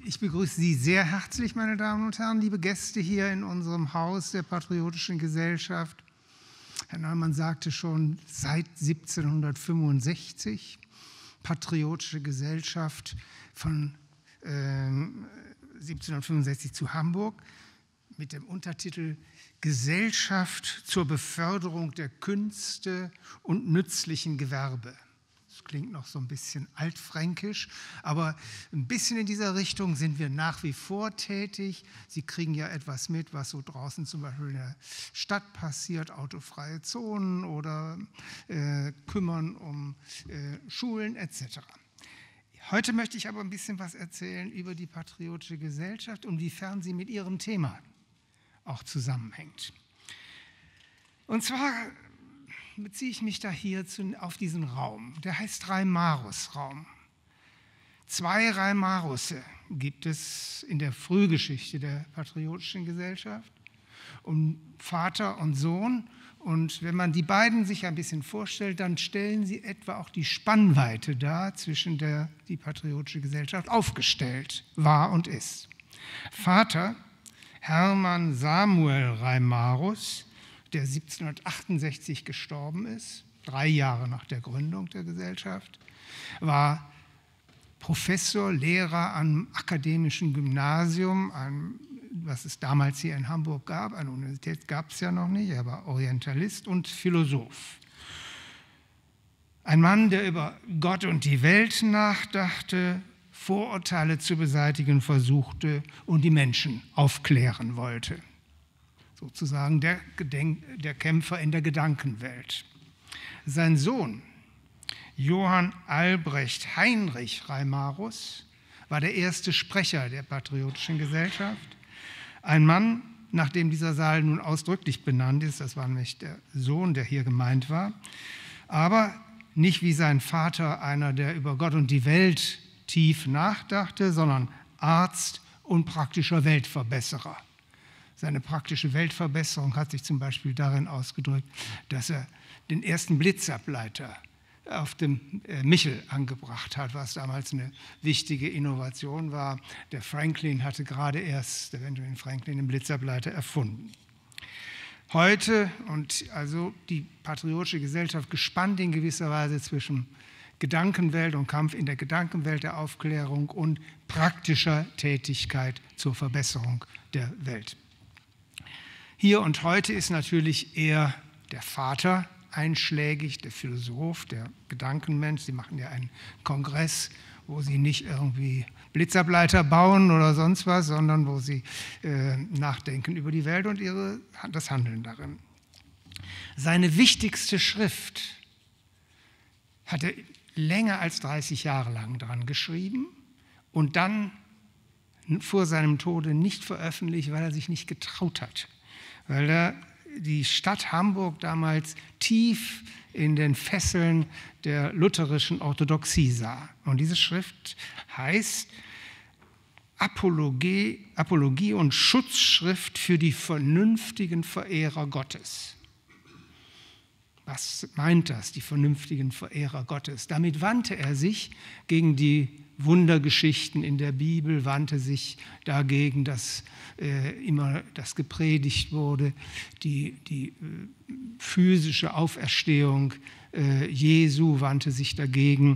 Ich begrüße Sie sehr herzlich, meine Damen und Herren, liebe Gäste hier in unserem Haus der Patriotischen Gesellschaft. Herr Neumann sagte schon, seit 1765, Patriotische Gesellschaft von 1765 zu Hamburg mit dem Untertitel Gesellschaft zur Beförderung der Künste und nützlichen Gewerbe. Das klingt noch so ein bisschen altfränkisch, aber ein bisschen in dieser Richtung sind wir nach wie vor tätig. Sie kriegen ja etwas mit, was so draußen zum Beispiel in der Stadt passiert, autofreie Zonen oder kümmern um Schulen etc. Heute möchte ich aber ein bisschen was erzählen über die Patriotische Gesellschaft und inwiefern sie mit ihrem Thema auch zusammenhängt. Und zwar beziehe ich mich da hier auf diesen Raum. Der heißt Reimarus-Raum. 2 Reimarusse gibt es in der Frühgeschichte der Patriotischen Gesellschaft, und Vater und Sohn. Und wenn man die beiden sich ein bisschen vorstellt, dann stellen sie etwa auch die Spannweite dar, zwischen der die Patriotische Gesellschaft aufgestellt war und ist. Vater Hermann Samuel Reimarus, der 1768 gestorben ist, 3 Jahre nach der Gründung der Gesellschaft, war Professor, Lehrer am Akademischen Gymnasium, was es damals hier in Hamburg gab. Eine Universität gab es ja noch nicht, er war Orientalist und Philosoph. Ein Mann, der über Gott und die Welt nachdachte, Vorurteile zu beseitigen versuchte und die Menschen aufklären wollte. Sozusagen der Kämpfer in der Gedankenwelt. Sein Sohn Johann Albrecht Heinrich Reimarus war der erste Sprecher der Patriotischen Gesellschaft. Ein Mann, nach dem dieser Saal nun ausdrücklich benannt ist, das war nämlich der Sohn, der hier gemeint war, aber nicht wie sein Vater einer, der über Gott und die Welt tief nachdachte, sondern Arzt und praktischer Weltverbesserer. Seine praktische Weltverbesserung hat sich zum Beispiel darin ausgedrückt, dass er den ersten Blitzableiter auf dem Michel angebracht hat, was damals eine wichtige Innovation war. Der Benjamin Franklin, den Blitzableiter erfunden. Heute, und also die Patriotische Gesellschaft gespannt in gewisser Weise zwischen Gedankenwelt und Kampf in der Gedankenwelt der Aufklärung und praktischer Tätigkeit zur Verbesserung der Welt. Hier und heute ist natürlich eher der Vater einschlägig, der Philosoph, der Gedankenmensch. Sie machen ja einen Kongress, wo sie nicht irgendwie Blitzableiter bauen oder sonst was, sondern wo sie nachdenken über die Welt und das Handeln darin. Seine wichtigste Schrift hat er länger als 30 Jahre lang dran geschrieben und dann vor seinem Tode nicht veröffentlicht, weil er sich nicht getraut hat. Weil er die Stadt Hamburg damals tief in den Fesseln der lutherischen Orthodoxie sah. Und diese Schrift heißt Apologie und Schutzschrift für die vernünftigen Verehrer Gottes. Was meint das, die vernünftigen Verehrer Gottes? Damit wandte er sich gegen die Wundergeschichten in der Bibel, wandte sich dagegen, dass immer das gepredigt wurde, die physische Auferstehung Jesu, wandte sich dagegen,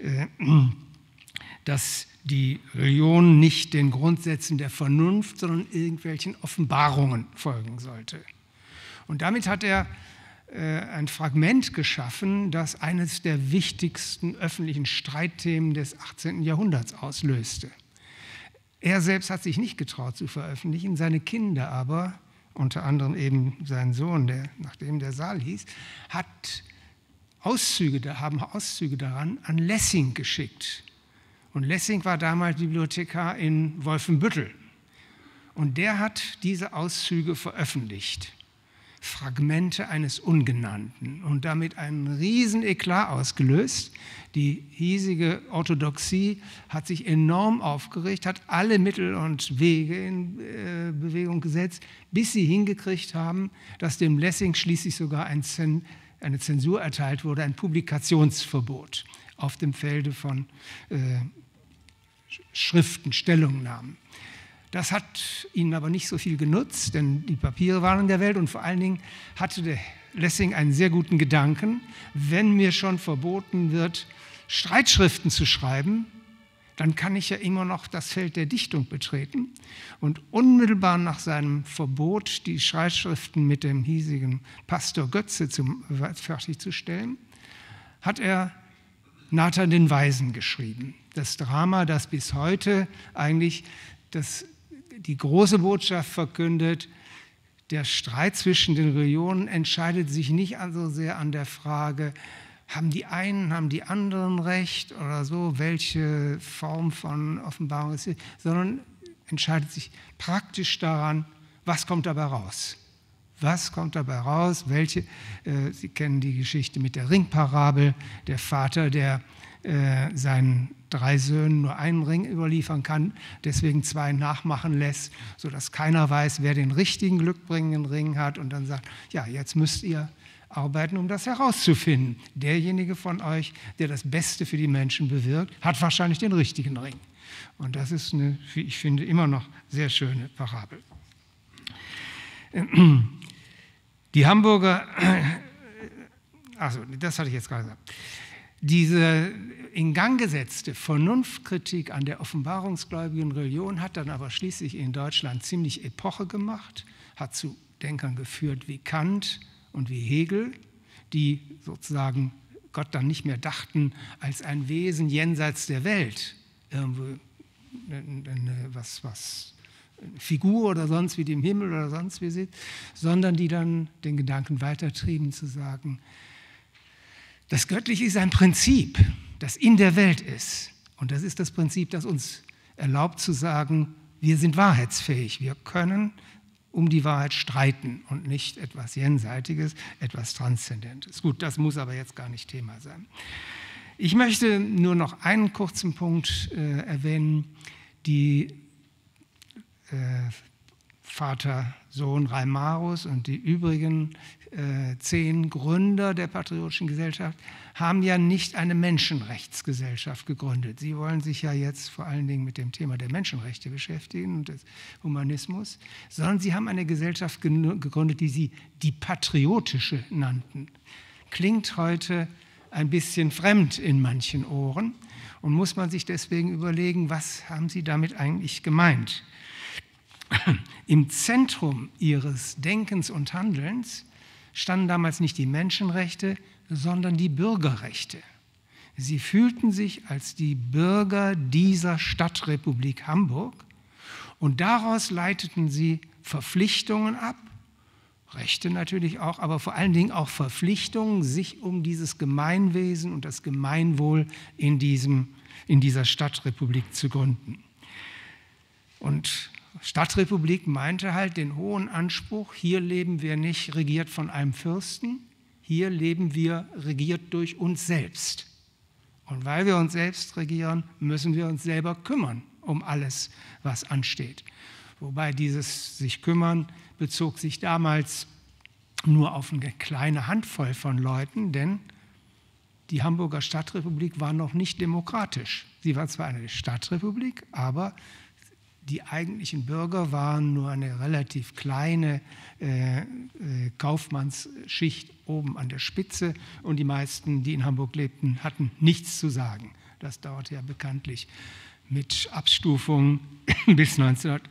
dass die Religion nicht den Grundsätzen der Vernunft, sondern irgendwelchen Offenbarungen folgen sollte. Und damit hat er ein Fragment geschaffen, das eines der wichtigsten öffentlichen Streitthemen des 18. Jahrhunderts auslöste. Er selbst hat sich nicht getraut zu veröffentlichen, seine Kinder aber, unter anderem eben sein Sohn, nach dem der Saal hieß, haben Auszüge daran an Lessing geschickt. Und Lessing war damals Bibliothekar in Wolfenbüttel. Und der hat diese Auszüge veröffentlicht. Fragmente eines Ungenannten und damit einen riesen Eklat ausgelöst. Die hiesige Orthodoxie hat sich enorm aufgeregt, hat alle Mittel und Wege in Bewegung gesetzt, bis sie hingekriegt haben, dass dem Lessing schließlich sogar eine Zensur erteilt wurde, ein Publikationsverbot auf dem Felde von Schriften, Stellungnahmen. Das hat ihnen aber nicht so viel genutzt, denn die Papiere waren in der Welt und vor allen Dingen hatte der Lessing einen sehr guten Gedanken. Wenn mir schon verboten wird, Streitschriften zu schreiben, dann kann ich ja immer noch das Feld der Dichtung betreten. Und unmittelbar nach seinem Verbot, die Streitschriften mit dem hiesigen Pastor Götze fertigzustellen, hat er Nathan den Weisen geschrieben. Das Drama, das bis heute eigentlich die große Botschaft verkündet, der Streit zwischen den Religionen entscheidet sich nicht so sehr an der Frage, haben die einen, haben die anderen recht oder so, welche Form von Offenbarung es ist, sondern entscheidet sich praktisch daran, was kommt dabei raus. Was kommt dabei raus? Sie kennen die Geschichte mit der Ringparabel, der Vater, der seinen 3 Söhnen nur einen Ring überliefern kann, deswegen 2 nachmachen lässt, sodass keiner weiß, wer den richtigen glückbringenden Ring hat und dann sagt, ja, jetzt müsst ihr arbeiten, um das herauszufinden. Derjenige von euch, der das Beste für die Menschen bewirkt, hat wahrscheinlich den richtigen Ring. Und das ist eine, wie ich finde, immer noch sehr schöne Parabel. Die Hamburger, also das hatte ich jetzt gerade gesagt, diese in Gang gesetzte Vernunftkritik an der offenbarungsgläubigen Religion hat dann aber schließlich in Deutschland ziemlich Epoche gemacht, hat zu Denkern geführt wie Kant und wie Hegel, die sozusagen Gott dann nicht mehr dachten als ein Wesen jenseits der Welt, irgendwo was Figur oder sonst wie die im Himmel oder sonst wie sieht, sondern die dann den Gedanken weitertrieben zu sagen, das Göttliche ist ein Prinzip, das in der Welt ist. Und das ist das Prinzip, das uns erlaubt zu sagen, wir sind wahrheitsfähig, wir können um die Wahrheit streiten und nicht etwas Jenseitiges, etwas Transzendentes. Gut, das muss aber jetzt gar nicht Thema sein. Ich möchte nur noch einen kurzen Punkt erwähnen, die Vater, Sohn Reimarus und die übrigen 10 Gründer der Patriotischen Gesellschaft haben ja nicht eine Menschenrechtsgesellschaft gegründet. Sie wollen sich ja jetzt vor allen Dingen mit dem Thema der Menschenrechte beschäftigen und des Humanismus, sondern sie haben eine Gesellschaft gegründet, die sie die patriotische nannten. Klingt heute ein bisschen fremd in manchen Ohren und muss man sich deswegen überlegen, was haben sie damit eigentlich gemeint? Im Zentrum ihres Denkens und Handelns standen damals nicht die Menschenrechte, sondern die Bürgerrechte. Sie fühlten sich als die Bürger dieser Stadtrepublik Hamburg und daraus leiteten sie Verpflichtungen ab, Rechte natürlich auch, aber vor allen Dingen auch Verpflichtungen, sich um dieses Gemeinwesen und das Gemeinwohl in dieser Stadtrepublik zu gründen. Und Stadtrepublik meinte halt den hohen Anspruch, hier leben wir nicht regiert von einem Fürsten, hier leben wir regiert durch uns selbst. Und weil wir uns selbst regieren, müssen wir uns selber kümmern um alles, was ansteht. Wobei dieses sich kümmern bezog sich damals nur auf eine kleine Handvoll von Leuten, denn die Hamburger Stadtrepublik war noch nicht demokratisch. Sie war zwar eine Stadtrepublik, aber die eigentlichen Bürger waren nur eine relativ kleine Kaufmannsschicht oben an der Spitze und die meisten, die in Hamburg lebten, hatten nichts zu sagen. Das dauerte ja bekanntlich mit Abstufung bis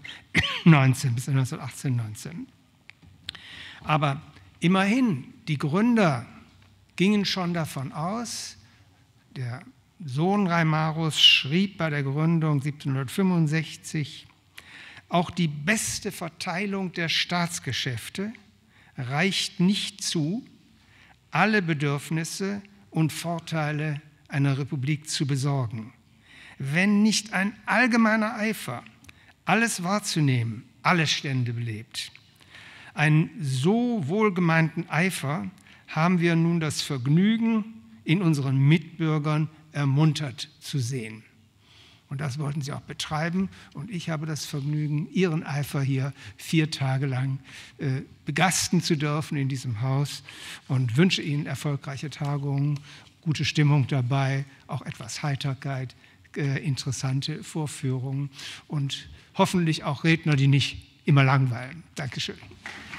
1918, 19. Aber immerhin, die Gründer gingen schon davon aus, der Sohn Reimarus schrieb bei der Gründung 1765, auch die beste Verteilung der Staatsgeschäfte reicht nicht zu, alle Bedürfnisse und Vorteile einer Republik zu besorgen. Wenn nicht ein allgemeiner Eifer, alles wahrzunehmen, alle Stände belebt. Einen so wohlgemeinten Eifer haben wir nun das Vergnügen, in unseren Mitbürgern ermuntert zu sehen. Und das wollten sie auch betreiben. Und ich habe das Vergnügen, Ihren Eifer hier 4 Tage lang begasten zu dürfen in diesem Haus und wünsche Ihnen erfolgreiche Tagungen, gute Stimmung dabei, auch etwas Heiterkeit. interessante Vorführungen und hoffentlich auch Redner, die nicht immer langweilen. Dankeschön.